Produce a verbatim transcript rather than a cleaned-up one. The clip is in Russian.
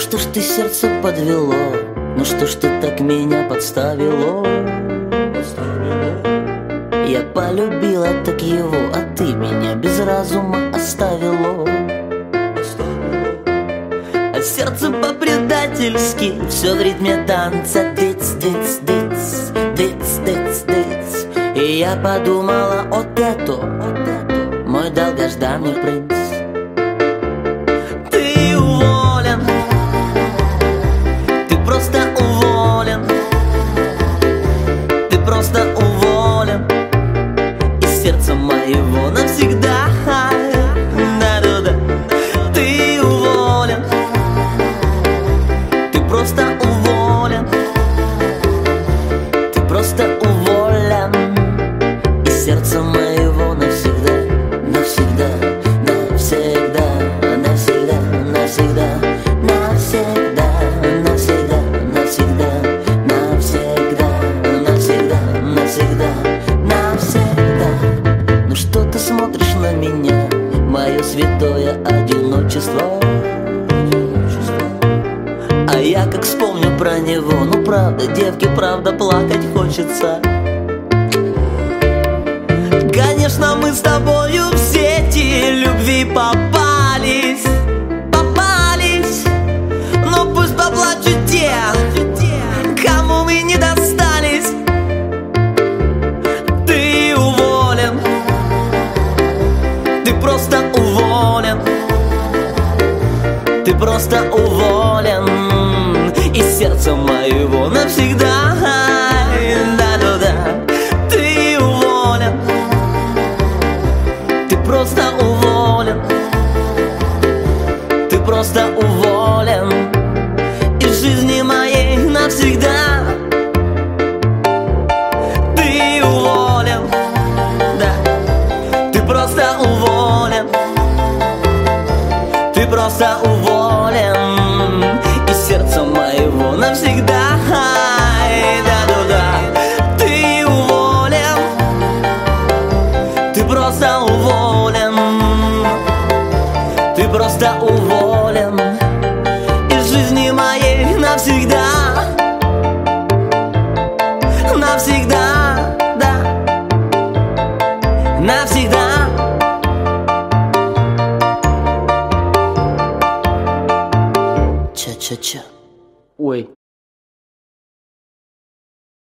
что ж ты сердце подвело? Ну что ж ты так меня подставило? Я полюбила так его, а ты меня без разума оставило. А сердце по-предательски все в ритме танца дыц, дыц, дыц, дыц, дыц, дыц. И я подумала, вот это, вот это мой долгожданный принц. Ты уволен, ты просто уволен, ты просто уволен из сердца моего навсегда. Да-да-да. Ты уволен, ты просто уволен, ты просто уволен из сердца моего навсегда, навсегда, навсегда, навсегда, навсегда, навсегда, навсегда, навсегда, навсегда, навсегда, навсегда, навсегда. Ну что ты смотришь на меня, мое святое одиночество? А я как вспомню про него, ну правда, девке, правда, плакать хочется. Конечно, мы с тобою в сети любви попались, попались, но пусть поплачут те, кому мы не достались. Ты уволен, ты просто уволен, ты просто уволен из сердца моего навсегда. Да-да-да. Ты уволен, ты просто уволен, ты просто уволен из жизни моей навсегда. Ты уволен, да, ты просто уволен, ты просто уволен из сердца моего навсегда. Да-да-да. Ты уволен, ты просто уволен, ты просто уволен из жизни моей навсегда. Навсегда, да, навсегда. Ча-ча-ча. Ой.